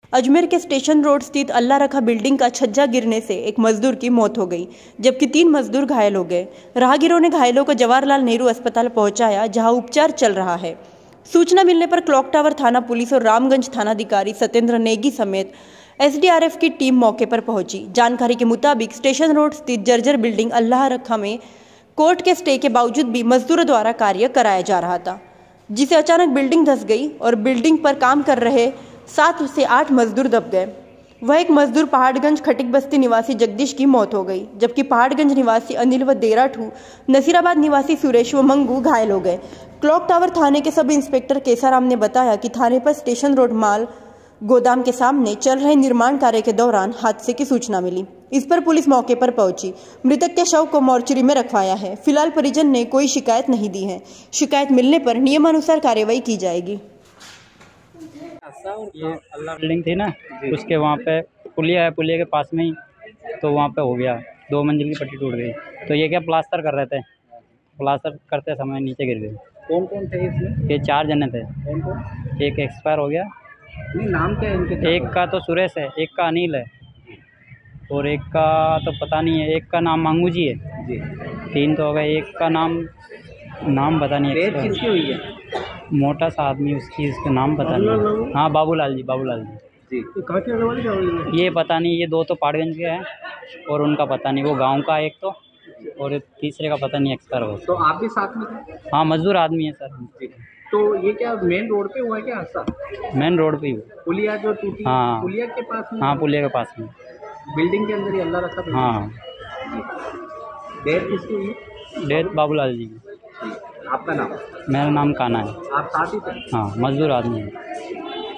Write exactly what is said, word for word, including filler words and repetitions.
अजमेर के station road स्थित अल्लाह रखा बिल्डिंग का छज्जा गिरने से एक मजदूर की मौत हो गई, जबकि तीन मजदूर घायल हो गए। राहगीरों ने घायलों को जवाहरलाल नेहरू अस्पताल पहुंचाया, जहां उपचार चल रहा है। सूचना मिलने पर क्लॉक टावर थाना पुलिस और रामगंज थानाधिकारी सत्येंद्र नेगी समेत एसडीआरएफ की टीम मौके पर पहुंची। जानकारी के मुताबिक स्टेशन रोड स्थित जर्जर बिल्डिंग अल्लाह रखा में कोर्ट के स्टे के बावजूद भी मजदूरों द्वारा कार्य कराया जा रहा था, जिसे अचानक बिल्डिंग धंस गई और बिल्डिंग पर काम कर रहे सात से आठ मजदूर दब गए। वह एक मजदूर पहाड़गंज खटिक बस्ती निवासी जगदीश की मौत हो गई, जबकि पहाड़गंज निवासी अनिल व देराठू, नसीराबाद निवासी सुरेश व मंगू घायल हो गए। क्लॉक टावर थाने के सब इंस्पेक्टर केसाराम ने बताया कि थाने पर स्टेशन रोड माल गोदाम के सामने चल रहे निर्माण कार्य के दौरान हादसे की सूचना मिली। इस पर पुलिस मौके पर पहुंची। मृतक के शव को मोर्चरी में रखवाया है। फिलहाल परिजन ने कोई शिकायत नहीं दी है। शिकायत मिलने पर नियमानुसार कार्रवाई की जाएगी। ये अल्लाह बिल्डिंग थी ना, उसके वहाँ पे पुलिया है, पुलिया के पास में ही तो वहाँ पे हो गया, दो मंजिल की पट्टी टूट गई। तो ये क्या प्लास्टर कर रहे थे, प्लास्टर करते समय नीचे गिर गए। कौन कौन थे इसमें? ये चार जने थे। कौन कौन? एक एक्सपायर हो गया। नहीं, नाम क्या है इनके? एक का तो सुरेश है, एक का अनिल है और एक का तो पता नहीं है, एक का नाम मांगू जी है जी। तीन तो हो गए। एक का नाम नाम पता नहीं है, किसकी हुई है? मोटा सा आदमी, उसकी उसका नाम पता नहीं। हाँ, बाबूलाल जी, बाबूलाल जी जी। तो कहाँ के रहने वाले क्या? ये पता नहीं, ये दो तो पहाड़गंज के हैं और उनका पता नहीं, वो गांव का एक तो और तीसरे का पता नहीं एक्सपायर हो। तो आप भी साथ में थे? हाँ, मजदूर आदमी है सर। तो ये क्या मेन रोड पे हुआ है क्या हादसा? मेन रोड पे ही हुआ। पुलिया जो टूटी? हाँ, पुलिया के पास में? हाँ, पुलिया के पास में, बिल्डिंग के अंदर ही अल्लाह रखा। हाँ। डेथ किसकी हुई? डेथ बाबूलाल जी। आपका नाम? मेरा नाम काना है। आप साथ ही थे? हाँ, मजदूर आदमी है।